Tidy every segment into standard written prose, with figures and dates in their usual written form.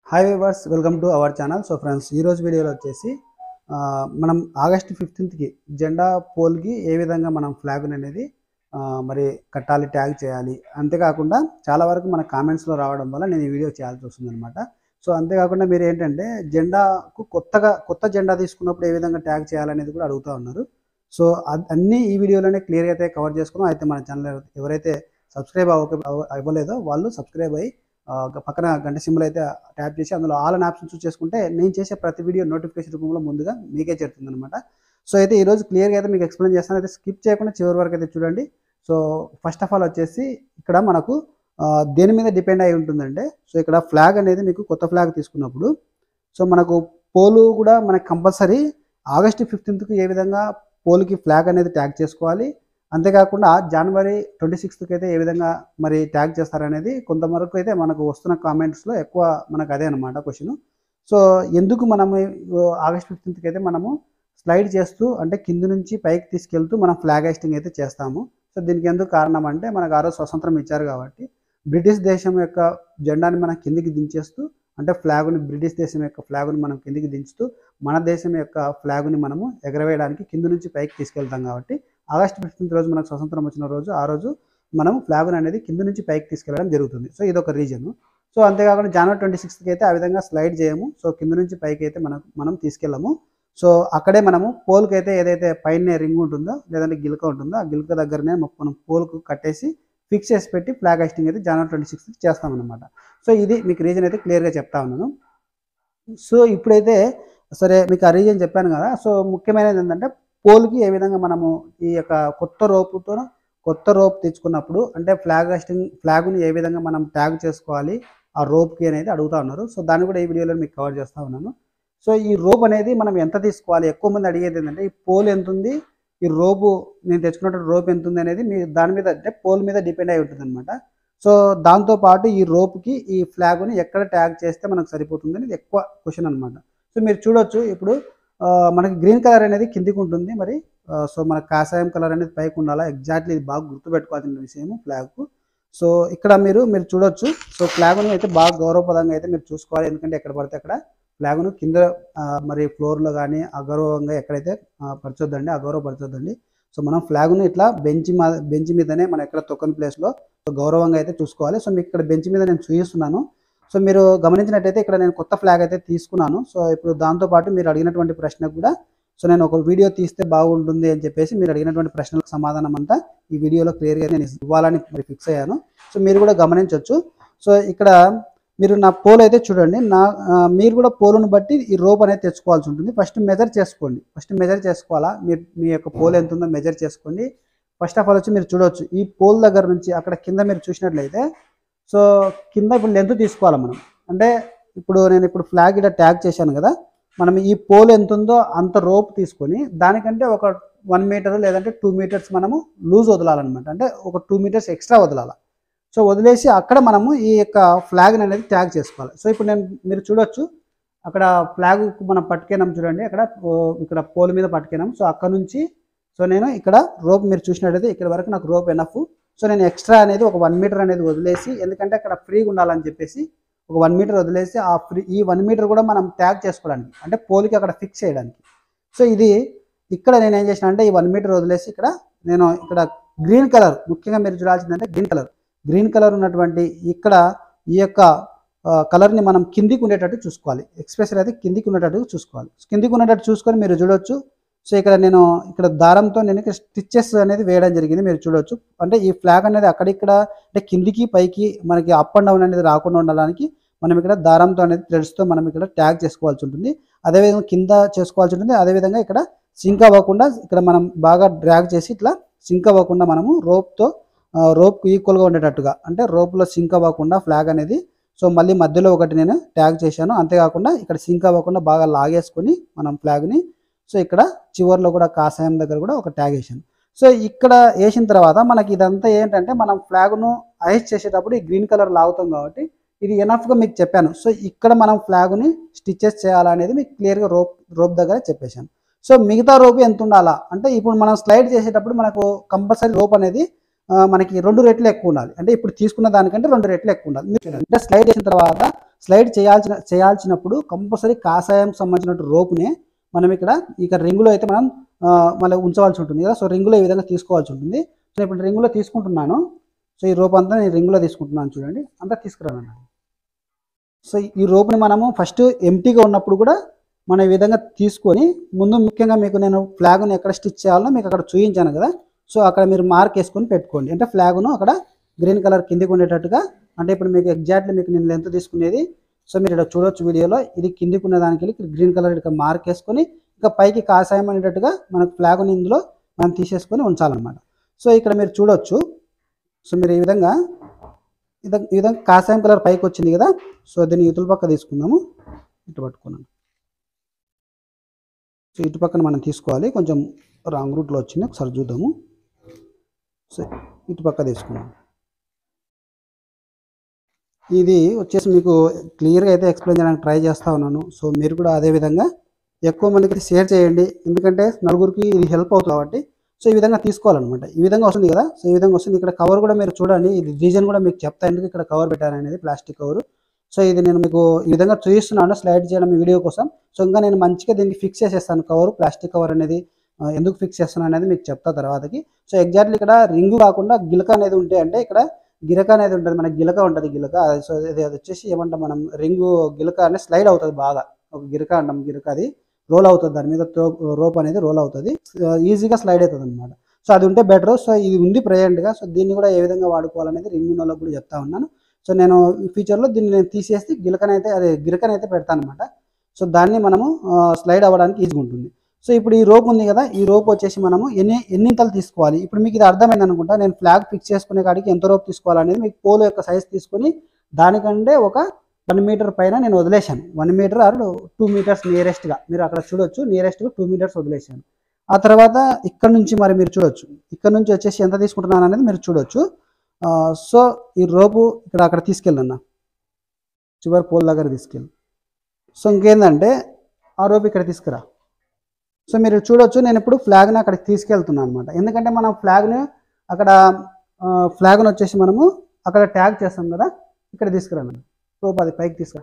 Hi viewers, welcome to our channel. So friends, ఈరోజు వీడియోలో వచ్చేసి మనం ఆగస్ట్ 15కి జెండా పోల్కి ఏ విధంగా మనం ఫ్లాగ్ని అనేది మరి కట్టాలి, ట్యాగ్ చేయాలి. అంతేకాకుండా చాలా వరకు మన కామెంట్స్లో రావడం వల్ల నేను ఈ వీడియో చేయాల్సి వస్తుంది అనమాట. సో అంతేకాకుండా మీరు ఏంటంటే జెండాకు కొత్త జెండా తీసుకున్నప్పుడు ఏ విధంగా ట్యాగ్ చేయాలనేది కూడా అడుగుతూ ఉన్నారు. సో అన్నీ ఈ వీడియోలోనే క్లియర్గా అయితే కవర్ చేసుకున్నాం. అయితే మన ఛానల్ ఎవరైతే సబ్స్క్రైబ్ అవ్వలేదో వాళ్ళు సబ్స్క్రైబ్ అయ్యి పక్కన గంట సింబల్ అయితే ట్యాప్ చేసి అందులో ఆల్ అని ఆప్షన్ చూస్ చేసుకుంటే నేను చేసే ప్రతి వీడియో నోటిఫికేషన్ రూపంలో ముందుగా మీకే చేరుతుంది అనమాట. సో అయితే ఈరోజు క్లియర్గా అయితే మీకు ఎక్స్ప్లెయిన్ చేస్తాను. అయితే స్కిప్ చేయకుండా చివరి వరకు అయితే చూడండి. సో ఫస్ట్ ఆఫ్ ఆల్ వచ్చేసి ఇక్కడ మనకు దేని మీద డిపెండ్ అయి ఉంటుందంటే, సో ఇక్కడ ఫ్లాగ్ అనేది మీకు కొత్త ఫ్లాగ్ తీసుకున్నప్పుడు సో మనకు పోలు కూడా మనకు కంపల్సరీ ఆగస్ట్ 15కి ఏ విధంగా పోల్కి ఫ్లాగ్ అనేది ట్యాగ్ చేసుకోవాలి. అంతేకాకుండా జనవరి 26కి అయితే ఏ విధంగా మరి ట్యాగ్ చేస్తారనేది కొంతవరకు అయితే మనకు వస్తున్న కామెంట్స్లో ఎక్కువ మనకు అదే అనమాట క్వశ్చన్. సో ఎందుకు మనము ఆగస్ట్ 15కి అయితే మనము స్లైడ్ చేస్తూ అంటే కింద నుంచి పైకి తీసుకెళ్తూ మనం ఫ్లాగ్ హైస్టింగ్ అయితే చేస్తాము. సో దీనికి ఎందుకు కారణం అంటే మనకు ఆ రోజు స్వతంత్రం ఇచ్చారు కాబట్టి బ్రిటిష్ దేశం యొక్క జెండాని మనం కిందికి దించేస్తూ అంటే ఫ్లాగుని బ్రిటిష్ దేశం యొక్క ఫ్లాగుని మనం కిందికి దించుతూ మన దేశం యొక్క ఫ్లాగుని మనము ఎగరవేయడానికి కింద నుంచి పైకి తీసుకెళ్తాం. కాబట్టి ఆగస్ట్ 15 రోజు మనకు స్వతంత్రం వచ్చిన రోజు ఆ రోజు మనం ఫ్లాగుని అనేది కింద నుంచి పైకి తీసుకెళ్ళడం జరుగుతుంది. సో ఇదొక రీజన్. సో అంతేకాకుండా జనవరి 26కి అయితే ఆ విధంగా స్లైడ్ చేయము. సో కింద నుంచి పైకి అయితే మనం తీసుకెళ్ళము. సో అక్కడే మనము పోల్కి అయితే ఏదైతే పైన రింగ్ ఉంటుందో లేదంటే గిలక ఉంటుందో ఆ గిలక దగ్గరనే మనం పోల్కు కట్టేసి ఫిక్స్ చేసి పెట్టి ఫ్లాగ్ హైస్టింగ్ అయితే జనవరి 26కి చేస్తామన్నమాట. సో ఇది మీకు రీజన్ అయితే క్లియర్గా చెప్తా ఉన్నాను. సో ఇప్పుడైతే సరే మీకు ఆ రీజన్ చెప్పాను కదా. సో ముఖ్యమైనది ఏంటంటే పోల్కి ఏ విధంగా మనము ఈ యొక్క కొత్త రోప్ తెచ్చుకున్నప్పుడు అంటే ఫ్లాగ్ని ఏ విధంగా మనం ట్యాగ్ చేసుకోవాలి ఆ రోప్కి అనేది అడుగుతా ఉన్నారు. సో దాన్ని కూడా ఈ వీడియోలో మీకు కవర్ చేస్తూ ఉన్నాను. సో ఈ రోప్ అనేది మనం ఎంత తీసుకోవాలి, ఎక్కువ మంది అడిగేది ఏంటంటే ఈ పోల్ ఎంత ఉంది, ఈ రోపు నేను తెచ్చుకున్నట్టు రోప్ ఎంత ఉంది అనేది మీ దాని మీద అంటే పోల్ మీద డిపెండ్ అయి ఉంటుంది అనమాట. సో దాంతోపాటు ఈ రోప్కి ఈ ఫ్లాగ్ని ఎక్కడ ట్యాగ్ చేస్తే మనకు సరిపోతుంది అనేది ఎక్కువ క్వశ్చన్ అనమాట. సో మీరు చూడొచ్చు ఇప్పుడు మనకి గ్రీన్ కలర్ అనేది కిందికి ఉంటుంది మరి. సో మనకు కాషాయం కలర్ అనేది పైకి ఉండాలా. ఎగ్జాక్ట్లీ ఇది బాగా గుర్తుపెట్టుకోవాల్సిన విషయం ఫ్లాగ్కు. సో ఇక్కడ మీరు చూడొచ్చు. సో ఫ్లాగ్ను అయితే బాగా గౌరవపదంగా అయితే మీరు చూసుకోవాలి. ఎందుకంటే ఎక్కడ పడితే అక్కడ ఫ్లాగ్ను కింద మరి ఫ్లోర్లో కానీ అగౌరవంగా ఎక్కడైతే అగౌరవపరచొద్దండి. సో మనం ఫ్లాగ్ను ఇట్లా బెంచ్ మీదనే మనం ఎక్కడ తొక్కని ప్లేస్లో గౌరవంగా అయితే చూసుకోవాలి. సో మీకు ఇక్కడ బెంచ్ మీద నేను చూపిస్తున్నాను. సో మీరు గమనించినట్టయితే ఇక్కడ నేను కొత్త ఫ్లాగ్ అయితే తీసుకున్నాను. సో ఇప్పుడు దాంతోపాటు మీరు అడిగినటువంటి ప్రశ్నకు కూడా సో నేను ఒక వీడియో తీస్తే బాగుంటుంది అని చెప్పేసి మీరు అడిగినటువంటి ప్రశ్నలకు సమాధానం అంతా ఈ వీడియోలో క్లియర్గా నేను ఇవ్వాలని మరి ఫిక్స్ అయ్యాను. సో మీరు కూడా గమనించవచ్చు. సో ఇక్కడ మీరు నా పోల్ అయితే చూడండి. మీరు కూడా పోలును బట్టి ఈ రోప్ అనేది తెచ్చుకోవాల్సి ఉంటుంది. ఫస్ట్ మెజర్ చేసుకోవాలా. మీ యొక్క పోల్ ఎంత ఉందో మెజర్ చేసుకోండి. ఫస్ట్ ఆఫ్ ఆల్ వచ్చి మీరు చూడవచ్చు ఈ పోల్ దగ్గర నుంచి అక్కడ కింద మీరు చూసినట్లయితే సో కింద ఇప్పుడు లెంత్ తీసుకోవాలి మనం. అంటే నేను ఫ్లాగ్ ఇక్కడ ట్యాగ్ చేశాను కదా, మనం ఈ పోల్ ఎంత ఉందో అంత రోప్ తీసుకొని దానికంటే ఒక 1 మీటర్ లేదంటే 2 మీటర్స్ మనము లూజ్ వదలాలన్నమాట. అంటే ఒక 2 మీటర్స్ ఎక్స్ట్రా వదలాలి. సో వదిలేసి అక్కడ మనము ఈ యొక్క ఫ్లాగ్ని అనేది ట్యాగ్ చేసుకోవాలి. సో ఇప్పుడు మీరు చూడొచ్చు అక్కడ ఫ్లాగ్ మనం పట్టుకెనాం చూడండి. ఇక్కడ పోల్ మీద పట్టుకెనాం. సో అక్కడ నుంచి సో నేను ఇక్కడ రోప్ మీరు చూసినట్టయితే ఇక్కడ వరకు నాకు రోప్ ఎనఫ్. సో నేను ఎక్స్ట్రా అనేది ఒక 1 మీటర్ అనేది వదిలేసి, ఎందుకంటే అక్కడ ఫ్రీగా ఉండాలని చెప్పేసి ఒక 1 మీటర్ వదిలేసి ఈ 1 మీటర్ కూడా మనం ట్యాగ్ చేసుకోవడానికి అంటే పోల్కి అక్కడ ఫిక్స్ చేయడానికి. సో ఇక్కడ నేను ఏం చేసిన అంటే ఈ 1 మీటర్ వదిలేసి ఇక్కడ గ్రీన్ కలర్, ముఖ్యంగా మీరు చూడాల్సిందంటే గ్రీన్ కలర్ ఉన్నటువంటి ఇక్కడ ఈ యొక్క కలర్ని మనం కిందికి ఉండేటట్టు చూసుకోవాలి. ఎక్స్ప్రెషన్ అయితే కిందికి ఉండేటట్టు చూసుకొని మీరు చూడొచ్చు. సో ఇక్కడ దారంతో నేను స్టిచ్చెస్ అనేది వేయడం జరిగింది. మీరు చూడొచ్చు. అంటే ఈ ఫ్లాగ్ అనేది అక్కడిక్కడ అంటే కిందికి పైకి మనకి అప్ అండ్ డౌన్ అనేది రాకుండా ఉండడానికి మనం ఇక్కడ దారంతో అనేది థ్రెడ్స్తో మనం ఇక్కడ ట్యాగ్ చేసుకోవాల్సి ఉంటుంది. అదేవిధంగా కింద చేసుకోవాల్సి ఉంటుంది. అదేవిధంగా ఇక్కడ సింక్ అవ్వకుండా ఇక్కడ మనం బాగా డ్రాగ్ చేసి ఇట్లా సింక్ అవ్వకుండా మనము రోప్కు ఈక్వల్గా ఉండేటట్టుగా అంటే రోప్లో సింక్ అవ్వకుండా ఫ్లాగ్ అనేది సో మళ్ళీ మధ్యలో ఒకటి నేను ట్యాగ్ చేశాను. అంతేకాకుండా ఇక్కడ సింక్ అవ్వకుండా బాగా లాగేసుకొని మనం ఫ్లాగ్ని సో ఇక్కడ చివర్లో కూడా కాషాయం దగ్గర కూడా ఒక ట్యాగ్ వేసాను. సో ఇక్కడ వేసిన తర్వాత మనకి ఇదంతా ఏంటంటే మనం ఫ్లాగ్ను ఐస్ చేసేటప్పుడు ఈ గ్రీన్ కలర్ లాగుతాం కాబట్టి ఇది ఎనఫ్గా మీకు చెప్పాను. సో ఇక్కడ మనం ఫ్లాగ్ని స్టిచ్చెస్ చేయాలనేది మీకు క్లియర్గా రోప్ దగ్గర చెప్పేశాను. సో మిగతా రోప్ ఎంత ఉండాలా అంటే ఇప్పుడు మనం స్లైడ్ చేసేటప్పుడు మనకు కంపల్సరీ రోప్ అనేది మనకి 2 రెట్లు ఎక్కువ ఉండాలి. అంటే ఇప్పుడు తీసుకున్న దానికంటే 2 రెట్లు ఎక్కువ ఉండాలి. అంటే స్లైడ్ చేసిన తర్వాత స్లైడ్ చేయాల్సినప్పుడు కంపల్సరీ కాషాయం సంబంధించిన రోపునే మనం ఇక్కడ రింగులో అయితే మనం మళ్ళీ ఉంచవలసి ఉంటుంది కదా. సో రింగులో ఈ విధంగా తీసుకోవాల్సి ఉంటుంది. సో ఇప్పుడు రింగులో తీసుకుంటున్నాను. సో ఈ రోప్ అంతా నేను రింగులో తీసుకుంటున్నాను చూడండి, అంతా తీసుకురాను. సో ఈ రోప్ని మనము ఫస్ట్ ఎంటీగా ఉన్నప్పుడు కూడా మనం ఈ విధంగా తీసుకొని ముందు ముఖ్యంగా మీకు నేను ఫ్లాగ్ను ఎక్కడ స్టిచ్ చేయాలో మీకు అక్కడ చూపించాను కదా. సో అక్కడ మీరు మార్క్ వేసుకొని పెట్టుకోండి. అంటే ఫ్లాగ్ను అక్కడ గ్రీన్ కలర్ కిందికి ఉండేటట్టుగా, అంటే ఇప్పుడు మీకు ఎగ్జాక్ట్లీ మీకు నేను లెంత్ తీసుకునేది. సో మీరు ఇక్కడ చూడొచ్చు వీడియోలో, ఇది కిందికి ఉన్న దానికి గ్రీన్ కలర్ ఇక్కడ మార్క్ వేసుకొని ఇంకా పైకి కాషాయం అనేటట్టుగా మనకు ఫ్లాగ్ని ఇందులో మనం తీసేసుకొని ఉంచాలన్నమాట. సో ఇక్కడ మీరు చూడొచ్చు. సో మీరు ఈ విధంగా కాషాయం కలర్ పైకి వచ్చింది కదా. సో దీన్ని ఇటుల పక్క తీసుకుందాము. ఇటు పట్టుకున్నాను. సో ఇటు పక్కన మనం తీసుకోవాలి. కొంచెం రాంగ్ రూట్లో వచ్చింది, ఒకసారి చూద్దాము. సో ఇటు పక్క తీసుకున్నాం. ఇది వచ్చేసి మీకు క్లియర్గా అయితే ఎక్స్ప్లెయిన్ చేయడానికి ట్రై చేస్తూ ఉన్నాను. సో మీరు కూడా అదేవిధంగా ఎక్కువ మందికి షేర్ చేయండి, ఎందుకంటే నలుగురికి ఇది హెల్ప్ అవుతుంది కాబట్టి. సో ఈ విధంగా తీసుకోవాలన్నమాట. ఈ విధంగా వస్తుంది కదా. సో ఈ విధంగా వస్తుంది. ఇక్కడ కవర్ కూడా మీరు చూడండి, ఇది రీజన్ కూడా మీకు చెప్తా ఎందుకు ఇక్కడ కవర్ పెట్టారనేది, ప్లాస్టిక్ కవర్. సో ఇది నేను మీకు ఈ విధంగా చూపిస్తున్నాను స్లైడ్ చేయడం వీడియో కోసం. సో ఇంకా నేను మంచిగా దీనికి ఫిక్స్ చేసేస్తాను కవర్, ప్లాస్టిక్ కవర్ అనేది ఎందుకు ఫిక్స్ చేస్తాను అనేది మీకు చెప్తా తర్వాతకి. సో ఎగ్జాక్ట్లీ ఇక్కడ రింగు కాకుండా గిలక అనేది ఉంటే, అంటే ఇక్కడ గిలక అనేది ఉంటుంది, మనకి గిలక ఉంటుంది గిలక. సో అది వచ్చేసి ఏమంటాం మనం, రింగు గిలక అనేది స్లైడ్ అవుతుంది బాగా, ఒక గిరక అంటాం, గిరక అది రోల్ అవుతుంది, దాని మీద రోప్ అనేది రోల్ అవుతుంది, ఈజీగా స్లైడ్ అవుతుంది అనమాట. సో అది ఉంటే బెటర్. సో ఇది ఉంది ప్రజెంట్గా. సో దీన్ని కూడా ఏ విధంగా వాడుకోవాలనేది రింగ్ ఉన్న వాళ్ళకి కూడా చెప్తా ఉన్నాను. సో నేను ఫ్యూచర్లో దీన్ని నేను తీసేసి గిరకనైతే పెడతాను అనమాట. సో దాన్ని మనము స్లైడ్ అవ్వడానికి ఈజీగా ఉంటుంది. సో ఇప్పుడు ఈ రోప్ ఉంది కదా, ఈ రోప్ వచ్చేసి మనము ఎన్నింతలు తీసుకోవాలి. ఇప్పుడు మీకు ఇది అర్థమైంది అనుకుంటా. నేను ఫ్లాగ్ ఫిక్స్ చేసుకునే కాడికి ఎంత రోప్ తీసుకోవాలనేది మీకు పోల్ యొక్క సైజ్ తీసుకొని దానికంటే ఒక 1 మీటర్ పైన నేను వదిలేశాను. 1 మీటర్ ఆర్ 2 మీటర్స్ నియరెస్ట్గా మీరు అక్కడ చూడొచ్చు, నియరెస్ట్గా 2 మీటర్స్ వదిలేశాను. ఆ తర్వాత ఇక్కడ నుంచి మరి మీరు చూడొచ్చు, ఇక్కడ నుంచి వచ్చేసి ఎంత తీసుకుంటున్నాను అనేది మీరు చూడొచ్చు. సో ఈ రోపు అక్కడ తీసుకెళ్ళన్నా, చివరి పోల్ దగ్గర తీసుకెళ్ళి. సో ఇంకేందంటే ఆ రోపు ఇక్కడ తీసుకురా. సో మీరు చూడొచ్చు, నేను ఇప్పుడు ఫ్లాగ్ని అక్కడికి తీసుకెళ్తున్నాను అనమాట. ఎందుకంటే మనం ఫ్లాగ్ని వచ్చేసి మనము అక్కడ ట్యాగ్ చేస్తాం కదా, ఇక్కడ తీసుకురాను రోప్, అది పైకి తీసుకురా.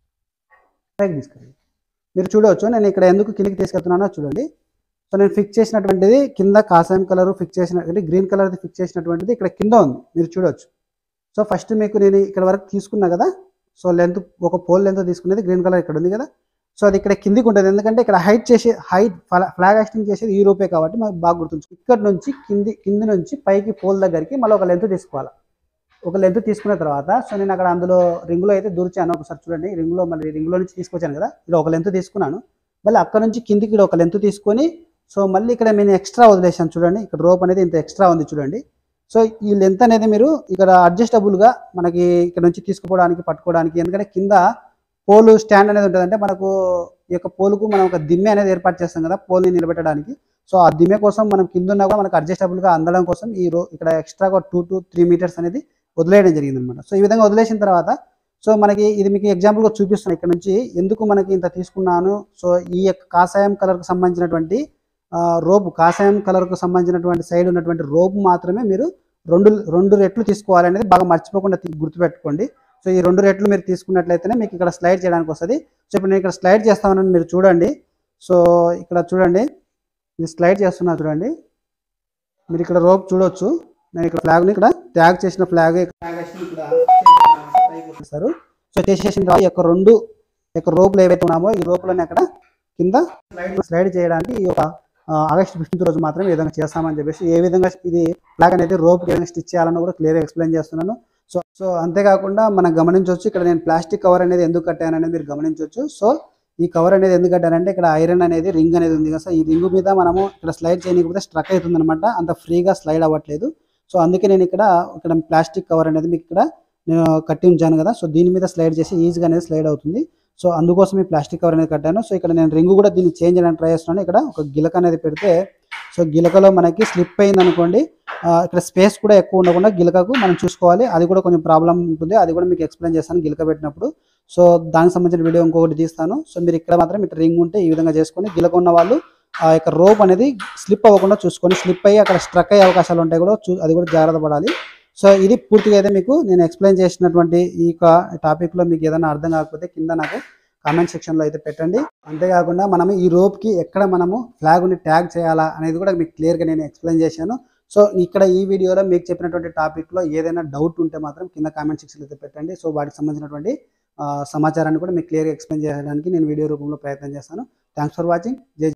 మీరు చూడవచ్చు నేను ఇక్కడ ఎందుకు కిందకి తీసుకెళ్తున్నానో చూడండి. సో నేను ఫిక్స్ చేసినటువంటిది కింద కాషాయం కలర్ ఫిక్స్ చేసిన గ్రీన్ కలర్ది ఫిక్స్ చేసినటువంటిది ఇక్కడ కింద ఉంది, మీరు చూడవచ్చు. సో ఫస్ట్ మీకు నేను ఇక్కడ వరకు తీసుకున్నా కదా. సో లెంత్ ఒక పోల్ లెంత్ తీసుకునేది గ్రీన్ కలర్ ఇక్కడ ఉంది కదా. సో అది ఇక్కడ కిందికి ఉంటుంది, ఎందుకంటే ఇక్కడ ఫ్లాగ్ హాస్టింగ్ చేసేది ఈ రూపే కాబట్టి మనకు బాగా గుర్తుంచు. ఇక్కడ నుంచి కింది నుంచి పైకి పోల్ దగ్గరికి మళ్ళీ ఒక లెంత్ తీసుకోవాలి. ఒక లెంత్ తీసుకున్న తర్వాత సో నేను అక్కడ అందులో రింగులో అయితే దూర్చాను, ఒకసారి చూడండి. రింగులో నుంచి తీసుకొచ్చాను కదా, ఇక్కడ ఒక లెంత్ తీసుకున్నాను. మళ్ళీ అక్కడ నుంచి కిందికి ఇక్కడ ఒక లెంత్ తీసుకొని సో మళ్ళీ ఇక్కడ నేను ఎక్స్ట్రా వదిలేసాను చూడండి. ఇక్కడ రోప్ అనేది ఇంత ఎక్స్ట్రా ఉంది చూడండి. సో ఈ లెంత్ అనేది మీరు ఇక్కడ అడ్జస్టబుల్గా మనకి ఇక్కడ నుంచి తీసుకుపోవడానికి పట్టుకోవడానికి, ఎందుకంటే కింద పోలు స్టాండ్ అనేది ఉంటుంది. అంటే మనకు ఈ యొక్క పోలుకు మనం ఒక దిమ్మె అనేది ఏర్పాటు చేస్తాం కదా పోల్ని నిలబెట్టడానికి. సో ఆ దిమ్మె కోసం మనం కింద ఉన్నా కూడా మనకు అడ్జస్టబుల్గా అందడం కోసం ఇక్కడ ఎక్స్ట్రాగా 2 to 3 మీటర్స్ అనేది వదిలేయడం జరిగింది అనమాట. సో ఈ విధంగా వదిలేసిన తర్వాత సో మనకి ఇది మీకు ఎగ్జాంపుల్గా చూపిస్తున్నాను. ఇక్కడ నుంచి ఎందుకు మనకి ఇంత తీసుకున్నాను. సో ఈ యొక్క కాషాయం కలర్కు సంబంధించినటువంటి రోపు, కాషాయం కలర్కు సంబంధించినటువంటి సైడ్ ఉన్నటువంటి రోపు మాత్రమే మీరు రెండు రెట్లు తీసుకోవాలనేది బాగా మర్చిపోకుండా గుర్తుపెట్టుకోండి. సో ఈ 2 రెట్లు మీరు తీసుకున్నట్లయితేనే మీకు ఇక్కడ స్లైడ్ చేయడానికి వస్తుంది. సో ఇప్పుడు నేను ఇక్కడ స్లైడ్ చేస్తామని మీరు చూడండి. సో ఇక్కడ చూడండి, ఇది స్లైడ్ చేస్తున్నా చూడండి. మీరు ఇక్కడ రోప్ చూడొచ్చు. నేను ఇక్కడ ఫ్లాగ్ని ఇక్కడ ట్యాగ్ చేసిన ఫ్లాగ్ ఇస్తారు. సో చేసేసిన తర్వాత ఈ యొక్క రోపులు ఏవైతే ఉన్నామో ఈ రోపులని అక్కడ కింద స్లైడ్ చేయడానికి ఈ యొక్క ఆగస్ట్ 15th రోజు మాత్రం ఈ విధంగా చేస్తామని చెప్పేసి, ఏ విధంగా ఇది ఫ్లాగ్ అనేది రోప్ స్టిచ్ చేయాలని కూడా క్లియర్గా ఎక్స్ప్లెయిన్ చేస్తున్నాను. సో అంతేకాకుండా మనం గమనించవచ్చు, ఇక్కడ నేను ప్లాస్టిక్ కవర్ అనేది ఎందుకు కట్టాను అనేది మీరు గమనించవచ్చు. సో ఈ కవర్ అనేది ఎందుకు కట్టానంటే ఇక్కడ ఐరన్ అనేది రింగ్ అనేది ఉంది కదా. సో ఈ రింగ్ మీద మనము ఇక్కడ స్లైడ్ చేయకపోతే స్ట్రక్ అవుతుంది అనమాట, అంత ఫ్రీగా స్లైడ్ అవ్వట్లేదు. సో అందుకే నేను ఇక్కడ ప్లాస్టిక్ కవర్ అనేది మీకు ఇక్కడ నేను కట్టి ఉంచాను కదా. సో దీని మీద స్లైడ్ చేసి ఈజీగా అనేది స్లైడ్ అవుతుంది. సో అందుకోసం ఈ ప్లాస్టిక్ కవర్ అనేది కట్టాను. సో ఇక్కడ నేను రింగ్ కూడా దీన్ని చేంజ్ చేయడానికి ట్రై చేస్తున్నాను. ఇక్కడ ఒక గిలక అనేది పెడితే సో గిలకలో మనకి స్లిప్ అయింది అనుకోండి, ఇక్కడ స్పేస్ కూడా ఎక్కువ ఉండకుండా గిలకకు మనం చూసుకోవాలి. అది కూడా కొంచెం ప్రాబ్లం ఉంటుంది, అది కూడా మీకు ఎక్స్ప్లెయిన్ చేస్తాను గిలక పెట్టినప్పుడు. సో దానికి సంబంధించిన వీడియో ఇంకొకటి తీస్తాను. సో మీరు ఇక్కడ మాత్రం ఇట్లా రింగ్ ఉంటే ఈ విధంగా చేసుకొని గిలక ఉన్న వాళ్ళు ఆ యొక్క రోప్ అనేది స్లిప్ అవ్వకుండా చూసుకొని, స్లిప్ అయ్యి అక్కడ స్ట్రక్ అయ్యే అవకాశాలు ఉంటాయి కూడా, అది కూడా జాగ్రత్త పడాలి. సో ఇది పూర్తిగా అయితే మీకు నేను ఎక్స్ప్లెయిన్ చేసినటువంటి ఈ టాపిక్లో మీకు ఏదైనా అర్థం కాకపోతే కింద నాకు కామెంట్ సెక్షన్లో అయితే పెట్టండి. అంతేకాకుండా మనం ఈ రోప్కి ఎక్కడ మనము ఫ్లాగ్ని ట్యాగ్ చేయాలా అనేది కూడా మీకు క్లియర్గా నేను ఎక్స్ప్లెయిన్ చేశాను. సో ఇక్కడ ఈ వీడియోలో మీకు చెప్పినటువంటి టాపిక్లో ఏదైనా డౌట్ ఉంటే మాత్రం కింద కామెంట్ సెక్షన్లో అయితే పెట్టండి. సో వాటికి సంబంధించినటువంటి సమాచారాన్ని కూడా మీకు క్లియర్గా ఎక్స్ప్లెయిన్ చేయడానికి నేను వీడియో రూపంలో ప్రయత్నం చేస్తాను. Thanks for watching. జై